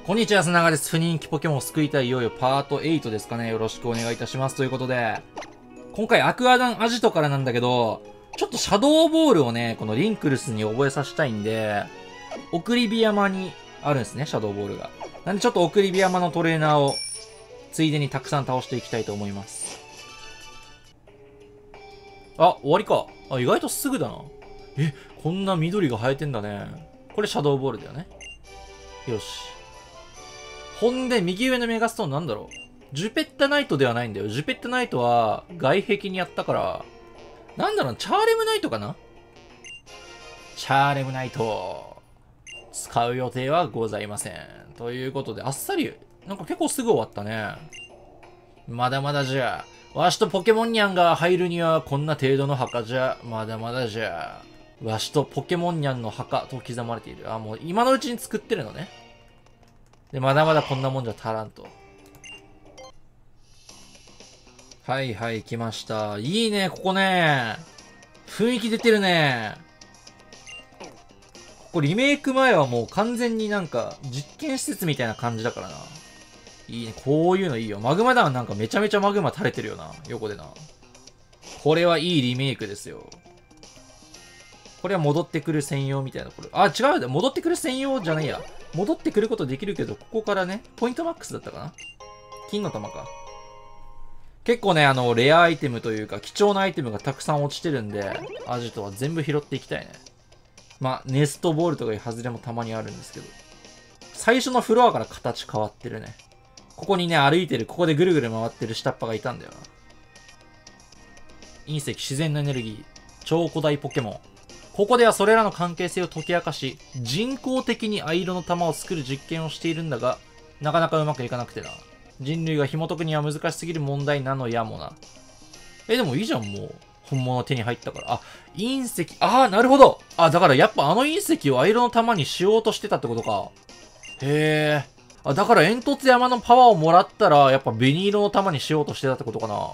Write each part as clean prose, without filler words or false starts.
こんにちは、すながです。不人気ポケモンを救いたいいよいよパート8ですかね。よろしくお願いいたします。ということで、今回アクアダンアジトからなんだけど、ちょっとシャドーボールをね、このリンクルスに覚えさせたいんで、送り火山にあるんですね、シャドーボールが。なんでちょっと送り火山のトレーナーを、ついでにたくさん倒していきたいと思います。あ、終わりか。あ、意外とすぐだな。こんな緑が生えてんだね。これシャドーボールだよね。よし。ほんで、右上のメガストーンなんだろう。ジュペッタナイトではないんだよ。ジュペッタナイトは外壁にやったから、なんだろう、チャーレムナイトかな。チャーレムナイト。使う予定はございません。ということで、あっさり、なんか結構すぐ終わったね。まだまだじゃ。わしとポケモンニャンが入るにはこんな程度の墓じゃ。まだまだじゃ。わしとポケモンニャンの墓と刻まれている。あ、もう今のうちに作ってるのね。で、まだまだこんなもんじゃ足らんと。はいはい、来ました。いいね、ここね。雰囲気出てるね。ここリメイク前はもう完全になんか実験施設みたいな感じだからな。いいね、こういうのいいよ。マグマ弾なんかめちゃめちゃマグマ垂れてるよな。横でな。これはいいリメイクですよ。これは戻ってくる専用みたいな。これ。あ、違うよ。戻ってくる専用じゃねえや。戻ってくることできるけど、ここからね、ポイントマックスだったかな。金の玉か。結構ね、レアアイテムというか、貴重なアイテムがたくさん落ちてるんで、アジトは全部拾っていきたいね。まあ、ネストボールとかいう外れもたまにあるんですけど。最初のフロアから形変わってるね。ここにね、歩いてる、ここでぐるぐる回ってる下っ端がいたんだよな。隕石、自然のエネルギー、超古代ポケモン。ここではそれらの関係性を解き明かし、人工的に藍色の玉を作る実験をしているんだが、なかなかうまくいかなくてな。人類が紐解くには難しすぎる問題なのやもな。でもいいじゃん、もう。本物手に入ったから。あ、隕石。なるほど。だからやっぱあの隕石を藍色の玉にしようとしてたってことか。へえ。だから煙突山のパワーをもらったら、やっぱ紅色の玉にしようとしてたってことかな。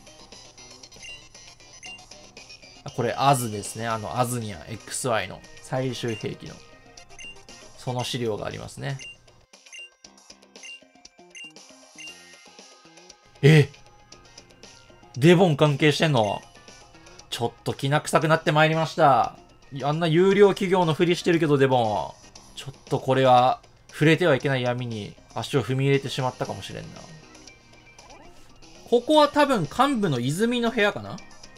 これ、アズですね。アズニア XY の最終兵器の。その資料がありますね。デボン関係してんの？ちょっときな臭くなってまいりました。あんな有料企業のふりしてるけど、デボン。ちょっとこれは、触れてはいけない闇に足を踏み入れてしまったかもしれんな。ここは多分幹部の泉の部屋かな？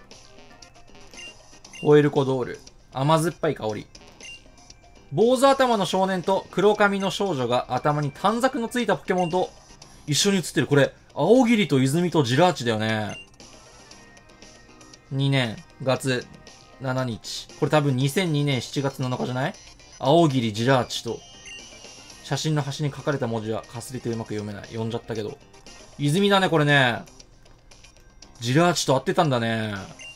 ホエルコドール。甘酸っぱい香り。坊主頭の少年と黒髪の少女が頭に短冊のついたポケモンと一緒に写ってる。これ、青霧と泉とジラーチだよね。2年、月、7日。これ多分2002年7月7日じゃない？青霧ジラーチと、写真の端に書かれた文字はかすれてうまく読めない。読んじゃったけど。泉だね、これね。ジラーチと合ってたんだね。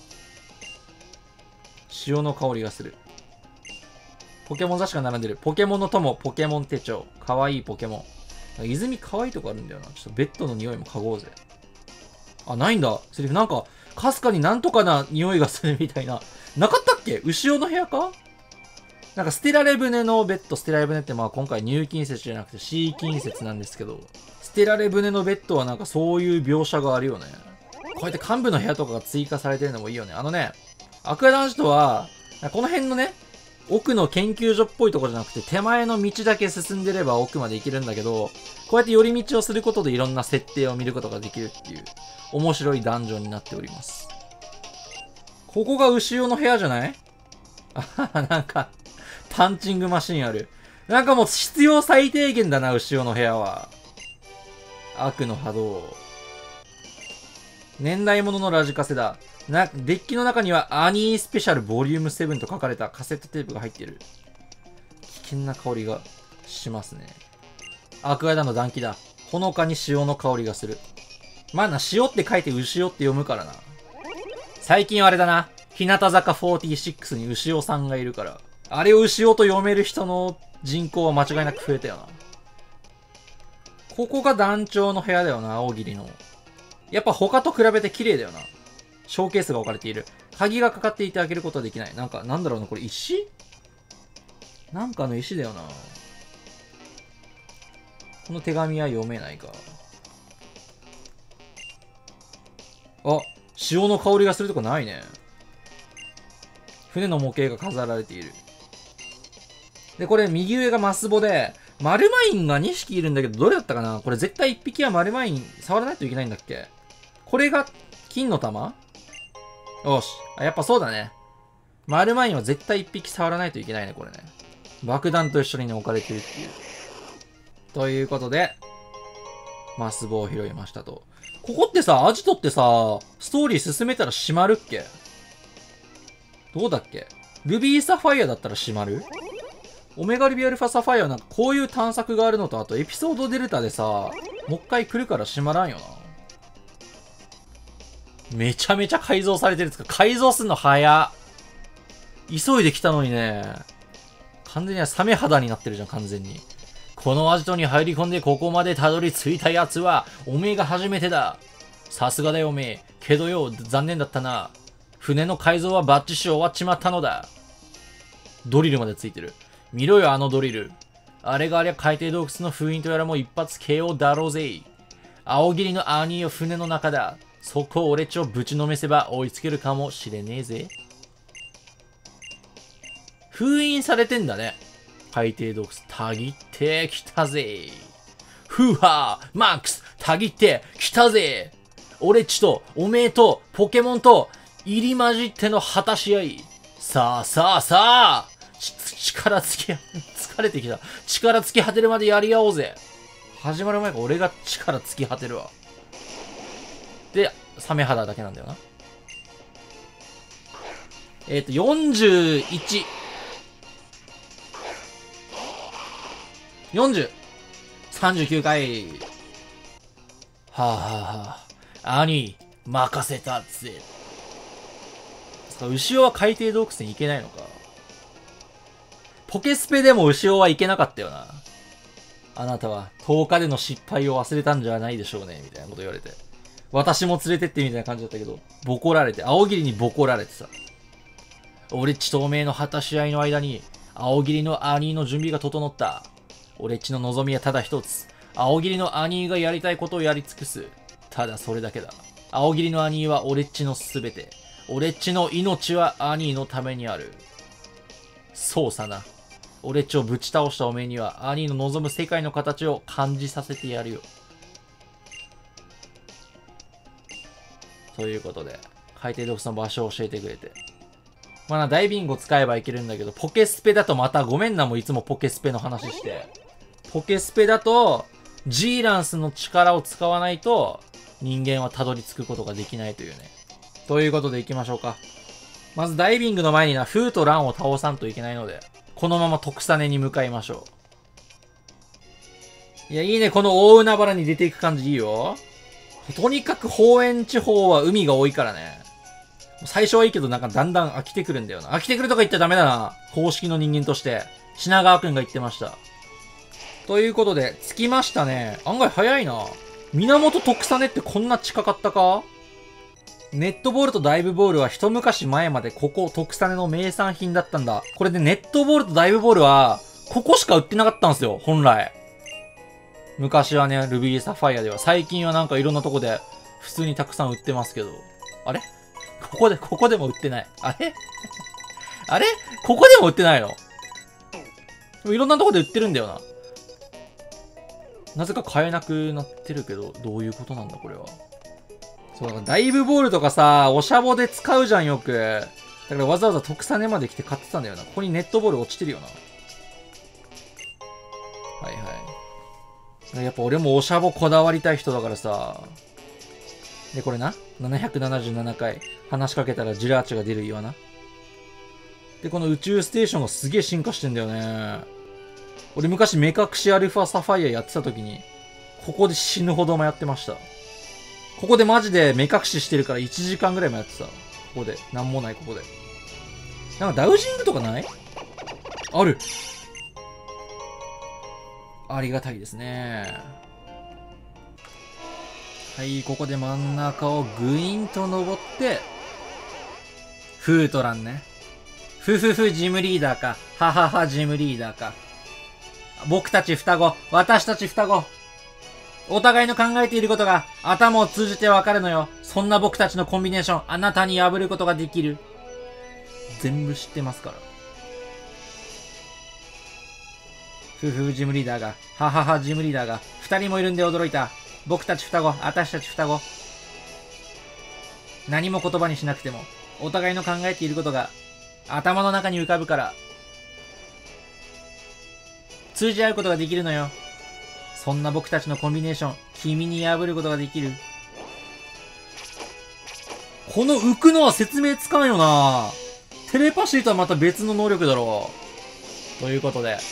潮の香りがする。ポケモン雑誌が並んでる。ポケモンの友、ポケモン手帳。かわいいポケモン。泉かわいいとこあるんだよな。ちょっとベッドの匂いも嗅ごうぜ。ないんだ。セリフなんか、かすかになんとかな匂いがするみたいな。なかったっけ？牛尾の部屋か？なんか捨てられ船のベッド、捨てられ船ってまあ今回入金説じゃなくて C 金説なんですけど、捨てられ船のベッドはなんかそういう描写があるよね。こうやって幹部の部屋とかが追加されてるのもいいよね。アクアダンジとは、この辺のね、奥の研究所っぽいところじゃなくて手前の道だけ進んでれば奥まで行けるんだけど、こうやって寄り道をすることでいろんな設定を見ることができるっていう面白いダンジョンになっております。ここが牛尾の部屋じゃない？なんか、パンチングマシンある。なんかもう必要最低限だな、牛尾の部屋は。悪の波動。年代物のラジカセだ。デッキの中にはアニースペシャルボリューム7と書かれたカセットテープが入っている。危険な香りがしますね。アクアダの暖気だ。ほのかに潮の香りがする。まあな、潮って書いて牛尾って読むからな。最近はあれだな。日向坂46に牛尾さんがいるから。あれを牛尾と読める人の人口は間違いなく増えたよな。ここが団長の部屋だよな、青霧の。やっぱ他と比べて綺麗だよな。ショーケースが置かれている。鍵がかかっていて開けることはできない。なんだろうな、これ石？なんかの石だよな。 この手紙は読めないか。あ、潮の香りがするとこないね。船の模型が飾られている。で、これ右上がマスボで、マルマインが2匹いるんだけど、どれだったかなこれ絶対1匹はマルマイン触らないといけないんだっけ。これが金の玉。よし。やっぱそうだね。マルマインは絶対1匹触らないといけないね、これね。爆弾と一緒にね、置かれてるっていう。ということで、マスボを拾いましたと。ここってさ、アジトってさ、ストーリー進めたら閉まるっけ？どうだっけ？ルビーサファイアだったら閉まる？オメガルビアルファサファイアはなんかこういう探索があるのと、あとエピソードデルタでさ、もう一回来るから閉まらんよな。めちゃめちゃ改造されてるんですか？改造すんの早っ。急いで来たのにね。完全にはサメ肌になってるじゃん、完全に。このアジトに入り込んでここまでたどり着いたやつは、おめえが初めてだ。さすがだよおめえ。けどよ、残念だったな。船の改造はバッチシ終わっちまったのだ。ドリルまでついてる。見ろよ、あのドリル。あれがありゃ海底洞窟の封印とやらも一発 KO だろうぜ。青霧のアーニーを船の中だ。そこを俺っちをぶちのめせば追いつけるかもしれねえぜ。封印されてんだね。海底洞窟、たぎってきたぜ。フーハーマックス、たぎってきたぜ。俺っちと、おめえと、ポケモンと、入り混じっての果たし合い。さあさあさあ力尽き、疲れてきた。力尽き果てるまでやり合おうぜ。始まる前から俺が力尽き果てるわ。で、サメ肌だけなんだよな。41。40。39回。はあはあはあ。兄、任せたぜ。牛尾は海底洞窟に行けないのか。ポケスペでも牛尾は行けなかったよな。あなたは10日での失敗を忘れたんじゃないでしょうね、みたいなこと言われて。私も連れてってみたいな感じだったけど、ボコられて、青霧にボコられてさ。俺っちとおめえの果たし合いの間に、青霧の兄の準備が整った。俺っちの望みはただ一つ。青霧の兄がやりたいことをやり尽くす。ただそれだけだ。青霧の兄は俺っちのすべて。俺っちの命は兄のためにある。そうさな。俺っちをぶち倒したおめえには兄の望む世界の形を感じさせてやるよ。ということで、海底洞窟の場所を教えてくれて。まあな、ダイビングを使えばいけるんだけど、ポケスペだとまたごめんな、もういつもポケスペの話して。ポケスペだと、ジーランスの力を使わないと、人間はたどり着くことができないというね。ということで行きましょうか。まずダイビングの前にな、フーとランを倒さんといけないので、このまま徳サネに向かいましょう。いや、いいね。この大海原に出ていく感じいいよ。とにかく方園地方は海が多いからね。最初はいいけどなんかだんだん飽きてくるんだよな。飽きてくるとか言っちゃダメだな。公式の人間として。品川くんが言ってました。ということで、着きましたね。案外早いな。源徳サネってこんな近かったか？ネットボールとダイブボールは一昔前までここ徳サネの名産品だったんだ。これでネットボールとダイブボールは、ここしか売ってなかったんですよ、本来。昔はね、ルビーサファイアでは。最近はなんかいろんなとこで普通にたくさん売ってますけど。あれここでも売ってない。あれあれここでも売ってないの？いろんなとこで売ってるんだよな。なぜか買えなくなってるけど、どういうことなんだこれは。そう、だからダイブボールとかさ、おしゃぼで使うじゃんよく。だからわざわざ徳サネまで来て買ってたんだよな。ここにネットボール落ちてるよな。はいはい。やっぱ俺もおしゃぼこだわりたい人だからさ。で、これな。777回話しかけたらジラーチが出る岩な。で、この宇宙ステーションがすげえ進化してんだよね。俺昔目隠しアルファサファイアやってた時に、ここで死ぬほど迷ってました。ここでマジで目隠ししてるから1時間ぐらい迷ってた。ここで。なんもない、ここで。なんかダウジングとかない？ある。ありがたいですね。はい、ここで真ん中をグイーンと登って、フートランね。ふふふ、ジムリーダーか。ははは、ジムリーダーか。僕たち双子、私たち双子。 お互いの考えていることが頭を通じてわかるのよ。そんな僕たちのコンビネーション、あなたに破ることができる。全部知ってますから。夫婦ジムリーダーが、母ジムリーダーが、二人もいるんで驚いた。僕たち双子、私たち双子。何も言葉にしなくても、お互いの考えていることが頭の中に浮かぶから、通じ合うことができるのよ。そんな僕たちのコンビネーション、君に破ることができる。この浮くのは説明つかんよな。テレパシーとはまた別の能力だろう。ということで。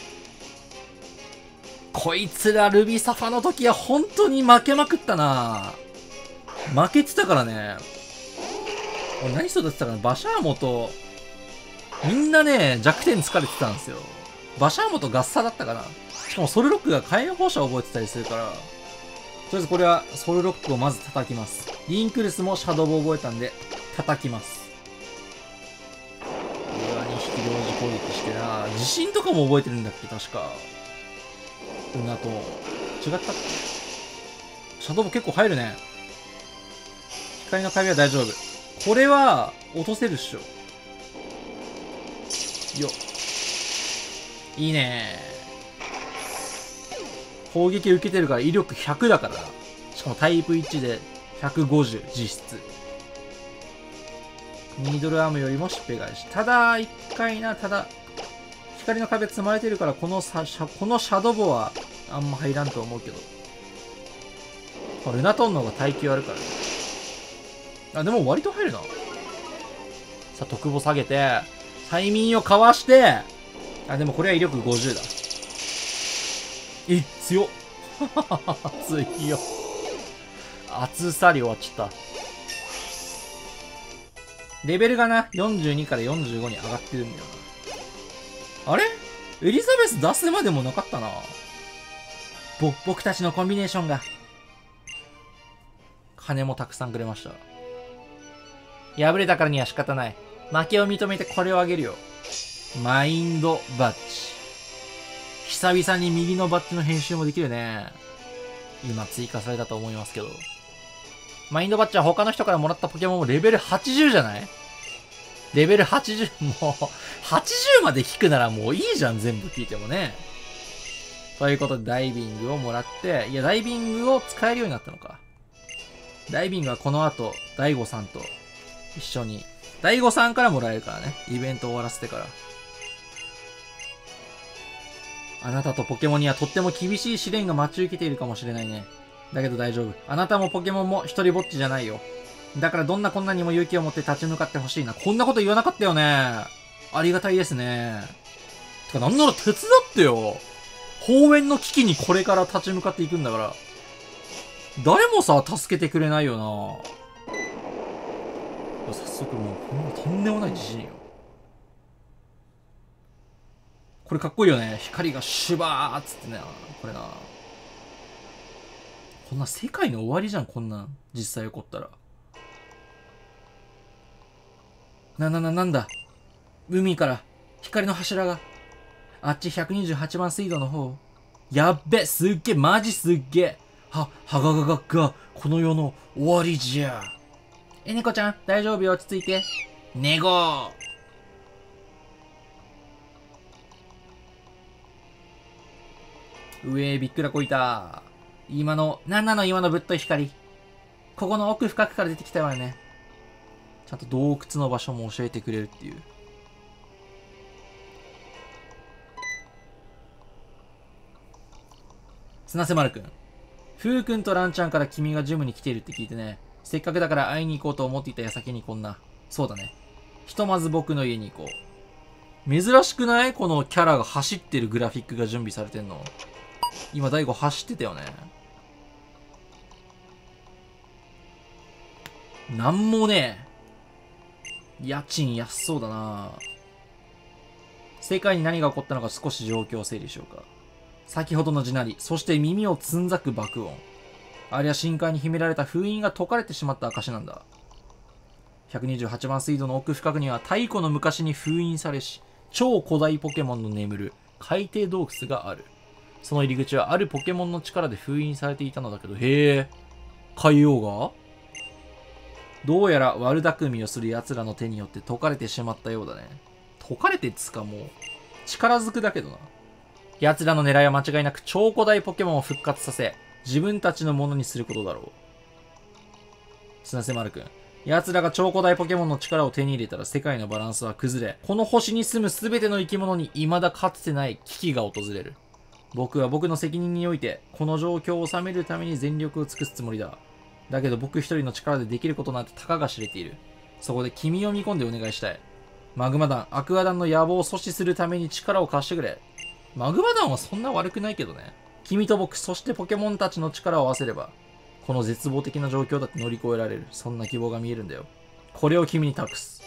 こいつらルビサファの時は本当に負けまくったな。負けてたからね。俺何育ててたかな、バシャーモと、みんなね、弱点疲れてたんですよ。バシャーモとガッサだったかな。しかもソルロックが火炎放射を覚えてたりするから、とりあえずこれはソルロックをまず叩きます。リンクルスもシャドウを覚えたんで、叩きます。うわ、2匹同時攻撃してな。地震とかも覚えてるんだっけ、確か。うなと。違ったっけ。シャドウ結構入るね。光の壁は大丈夫。これは、落とせるっしょ。よっ。いいね。砲撃受けてるから威力100だからな。しかもタイプ1で150実質。ミドルアームよりもしっぺ返し。ただ、一回な、光の壁積まれてるからこのシャドボはあんま入らんと思うけど。ルナトンの方が耐久あるからね。あ、でも割と入るな。さあ、特母下げて、催眠をかわして、あ、でもこれは威力50だ。え、強っ。強っ。熱さり終わっちゃった。レベルがな、42から45に上がってるんだよな。あれエリザベス出すまでもなかったな。僕たちのコンビネーションが。金もたくさんくれました。敗れたからには仕方ない。負けを認めてこれをあげるよ。マインドバッジ。久々に右のバッジの編集もできるね。今追加されたと思いますけど。マインドバッジは他の人からもらったポケモンもレベル80じゃない？レベル80、もう、80まで引くならもういいじゃん、全部聞いてもね。ということで、ダイビングをもらって、いや、ダイビングを使えるようになったのか。ダイビングはこの後、大悟さんと一緒に、大悟さんからもらえるからね。イベント終わらせてから。あなたとポケモンにはとっても厳しい試練が待ち受けているかもしれないね。だけど大丈夫。あなたもポケモンも一人ぼっちじゃないよ。だからどんな困難にも勇気を持って立ち向かってほしいな。こんなこと言わなかったよね。ありがたいですね。てかなんなら手伝ってよ。方面の危機にこれから立ち向かっていくんだから。誰もさ、助けてくれないよな。早速もう、とんでもない自信よ。これかっこいいよね。光がシュバーっつってね。これな。こんな世界の終わりじゃん、こんなん。実際起こったら。なんだ。海から光の柱が。あっち128番水道の方。やっべ、すっげえ、マジすっげえ。はが、この世の終わりじゃ。猫ちゃん、大丈夫よ、落ち着いて。ネゴー。うえー、びっくらこいた。なんなの今のぶっとい光。ここの奥深くから出てきたわよね。ちゃんと洞窟の場所も教えてくれるっていう。砂瀬丸くん。ふうくんとランちゃんから君がジムに来ているって聞いてね。せっかくだから会いに行こうと思っていた矢先にこんな。そうだね。ひとまず僕の家に行こう。珍しくない？このキャラが走ってるグラフィックが準備されてんの。今、大悟走ってたよね。なんもねえ。家賃安そうだな。世界に何が起こったのか少し状況を整理しようか。先ほどの地鳴り、そして耳をつんざく爆音。あれは深海に秘められた封印が解かれてしまった証なんだ。128番水道の奥深くには太古の昔に封印されし、超古代ポケモンの眠る海底洞窟がある。 その入り口はあるポケモンの力で封印されていたのだけど、へえ、海王がどうやら悪巧みをする奴らの手によって解かれてしまったようだね。解かれてっつかもう、力ずくだけどな。奴らの狙いは間違いなく超古代ポケモンを復活させ、自分たちのものにすることだろう。砂瀬丸くん。奴らが超古代ポケモンの力を手に入れたら世界のバランスは崩れ、この星に住む全ての生き物に未だかつてない危機が訪れる。僕は僕の責任において、この状況を収めるために全力を尽くすつもりだ。だけど僕一人の力でできることなんてたかが知れている。そこで君を見込んでお願いしたい。マグマ団、アクア団の野望を阻止するために力を貸してくれ。マグマ団はそんな悪くないけどね。君と僕、そしてポケモンたちの力を合わせれば、この絶望的な状況だって乗り越えられる。そんな希望が見えるんだよ。これを君に託す。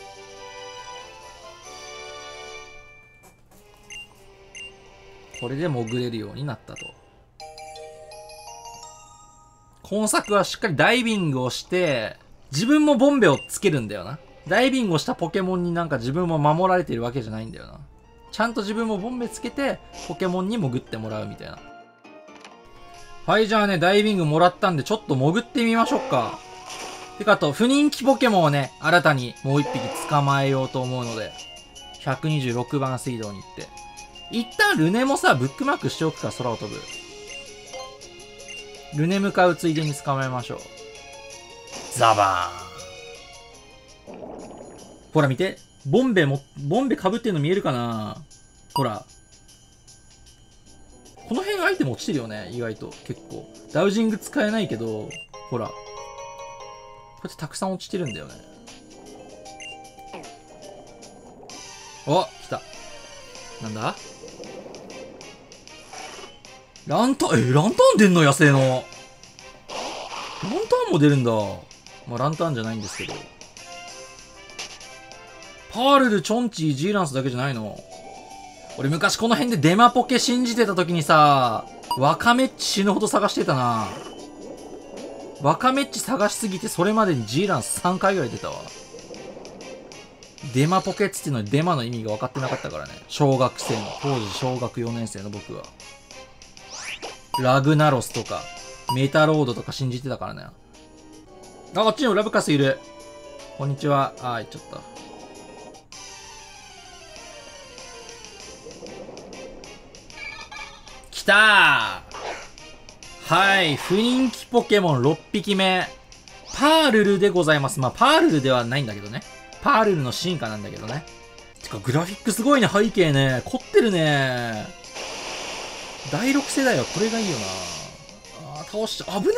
これで潜れるようになったと。今作はしっかりダイビングをして、自分もボンベをつけるんだよな。ダイビングをしたポケモンになんか自分も守られてるわけじゃないんだよな。ちゃんと自分もボンベつけて、ポケモンに潜ってもらうみたいな。はい、じゃあね、ダイビングもらったんで、ちょっと潜ってみましょうか。てか、あと、不人気ポケモンをね、新たにもう一匹捕まえようと思うので、126番水道に行って。一旦ルネもさ、ブックマークしておくか、空を飛ぶ。ルネ向かうついでに捕まえましょう。ザバーン。ほら見て。ボンベ被ってるの見えるかな？ほら。この辺アイテム落ちてるよね、意外と。結構。ダウジング使えないけど、ほら。こうやってたくさん落ちてるんだよね。お、来た。なんだ？ランタン出んの？野生の。ランタンも出るんだ。まあ、ランタンじゃないんですけど。パールル、チョンチー、ジーランスだけじゃないの？俺昔この辺でデマポケ信じてた時にさ、ワカメッチ死ぬほど探してたな。ワカメッチ探しすぎてそれまでにジーランス3回ぐらい出たわ。デマポケっつってのにデマの意味が分かってなかったからね。小学生の、当時小学4年生の僕は。ラグナロスとか、メタロードとか信じてたからね。あ、こっちにもラブカスいる。こんにちは。あー、行っちゃった。来たー。はい。不人気ポケモン6匹目。パールルでございます。まあ、パールルではないんだけどね。パールルの進化なんだけどね。てか、グラフィックすごいね、背景ね。凝ってるね。第6世代はこれがいいよな。あー、倒しちゃ、危ね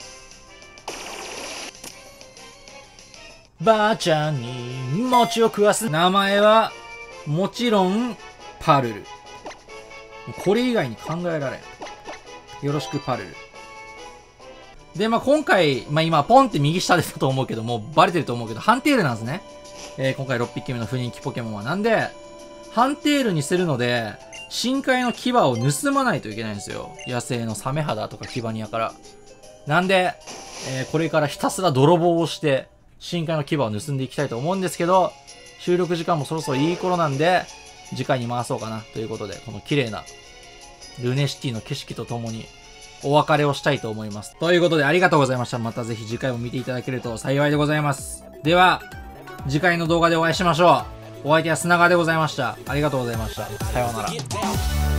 え。ばあちゃんに餅を食わす。名前は、もちろん、パールル。これ以外に考えられん。よろしく、パルル。で、まあ、今回、まあ、今、ポンって右下でたと思うけども、バレてると思うけど、ハンテールなんですね。今回6匹目の不人気ポケモンは。なんで、ハンテールにするので、深海の牙を盗まないといけないんですよ。野生のサメ肌とかキバニアから。なんで、これからひたすら泥棒をして、深海の牙を盗んでいきたいと思うんですけど、収録時間もそろそろいい頃なんで、次回に回そうかなということで、この綺麗なルネシティの景色とともにお別れをしたいと思います。ということでありがとうございました。またぜひ次回も見ていただけると幸いでございます。では、次回の動画でお会いしましょう。お相手は砂川でございました。ありがとうございました。さようなら。